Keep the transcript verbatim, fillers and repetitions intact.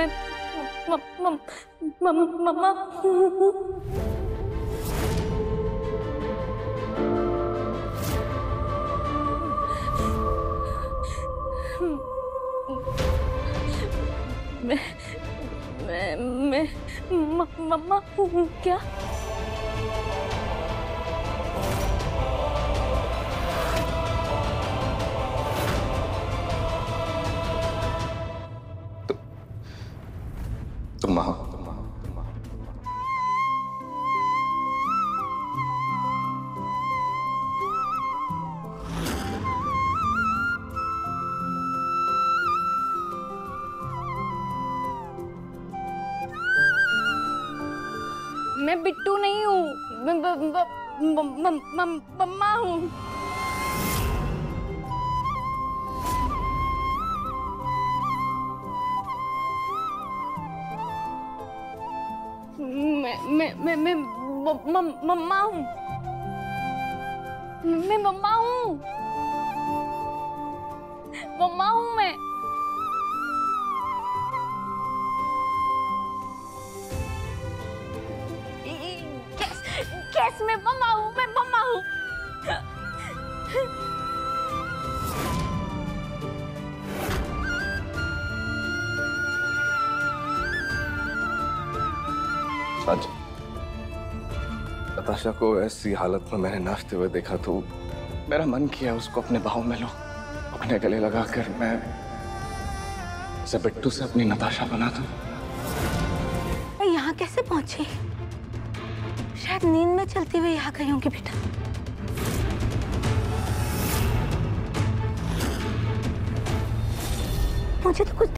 मैं मम्मा मैं मैं मैं मम्मा हूँ क्या? तु, तुम माँ हो। मैं बिट्टू नहीं हूँ, मैं मम्मा हूँ। मैं मैं मैं मैं मम्मा हूँ, मैं मम्मा हूँ, मम्मा हूँ मैं। कैस मैं मम्मा हूँ, मैं मम्मा हूँ। आज नताशा को ऐसी हालत में मैंने नाचते हुए देखा तो मेरा मन किया उसको अपने बाहों में लो, अपने गले लगाकर मैं उसे बिट्टू से अपनी नताशा बना दूं। यहाँ कैसे पहुंची? शायद नींद में चलती हुई यहाँ गई होंगी बेटा। मुझे तो कुछ